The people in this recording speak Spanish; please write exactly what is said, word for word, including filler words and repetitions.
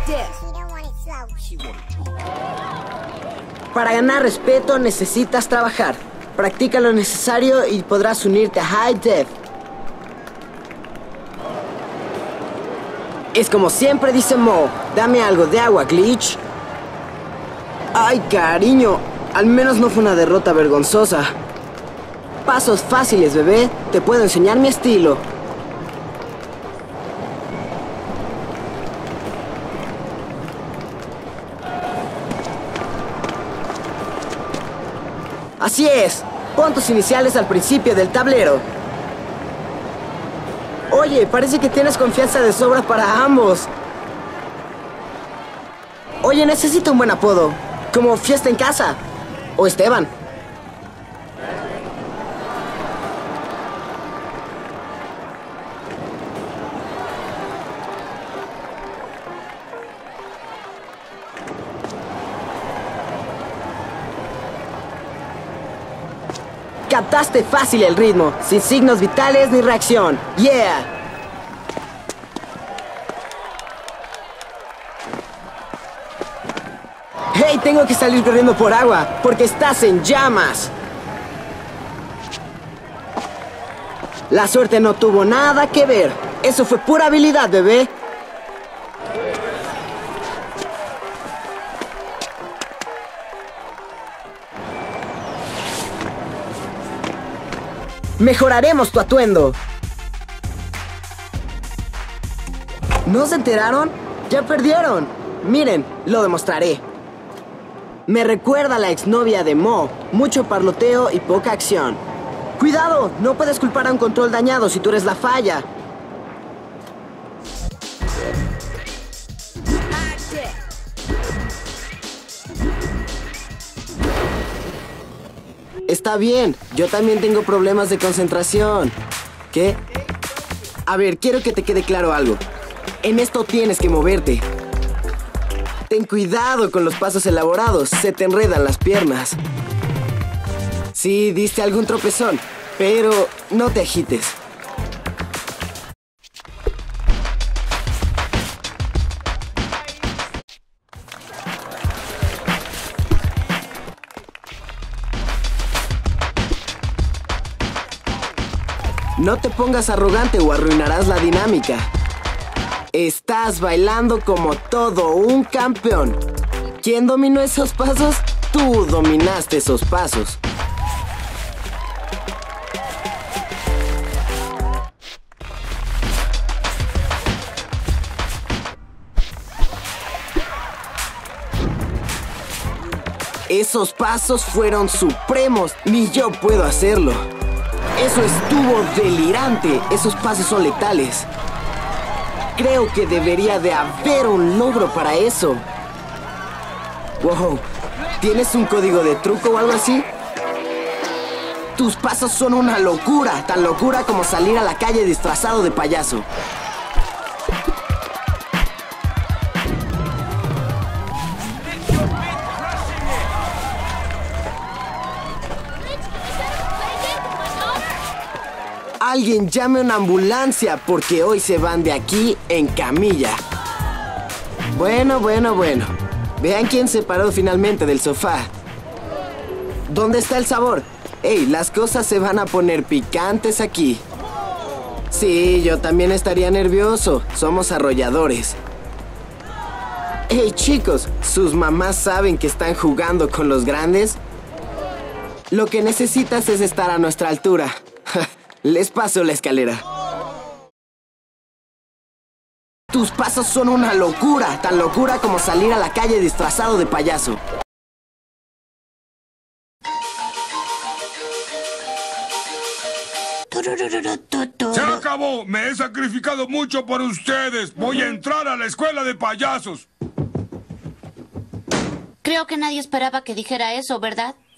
Para ganar respeto necesitas trabajar. Practica lo necesario y podrás unirte a High Def. Es como siempre dice Mo, dame algo de agua, Glitch. Ay, cariño, al menos no fue una derrota vergonzosa. Pasos fáciles, bebé. Te puedo enseñar mi estilo. Así es. Pon tus iniciales al principio del tablero. Oye, parece que tienes confianza de sobra para ambos. Oye, necesito un buen apodo. Como Fiesta en Casa. O Esteban. Captaste fácil el ritmo, sin signos vitales ni reacción. ¡Yeah! ¡Hey! Tengo que salir corriendo por agua, porque estás en llamas. La suerte no tuvo nada que ver. Eso fue pura habilidad, bebé. Mejoraremos tu atuendo. ¿No se enteraron? ¡Ya perdieron! Miren, lo demostraré. Me recuerda a la exnovia de Mo. Mucho parloteo y poca acción. ¡Cuidado! No puedes culpar a un control dañado si tú eres la falla. Está bien, yo también tengo problemas de concentración. ¿Qué? A ver, quiero que te quede claro algo. En esto tienes que moverte. Ten cuidado con los pasos elaborados, se te enredan las piernas. Sí, diste algún tropezón, pero no te agites. No te pongas arrogante o arruinarás la dinámica. Estás bailando como todo un campeón. ¿Quién dominó esos pasos? Tú dominaste esos pasos. Esos pasos fueron supremos. Ni yo puedo hacerlo. Eso estuvo delirante. Esos pasos son letales. Creo que debería de haber un logro para eso. Wow, ¿tienes un código de truco o algo así? Tus pasos son una locura. Tan locura como salir a la calle disfrazado de payaso. Alguien llame a una ambulancia porque hoy se van de aquí en camilla. Bueno, bueno, bueno. Vean quién se paró finalmente del sofá. ¿Dónde está el sabor? Ey, las cosas se van a poner picantes aquí. Sí, yo también estaría nervioso. Somos arrolladores. Ey, chicos, ¿sus mamás saben que están jugando con los grandes? Lo que necesitas es estar a nuestra altura. Les paso la escalera. Tus pasos son una locura. Tan locura como salir a la calle disfrazado de payaso. ¡Se acabó! Me he sacrificado mucho por ustedes. Voy a entrar a la escuela de payasos. Creo que nadie esperaba que dijera eso, ¿verdad?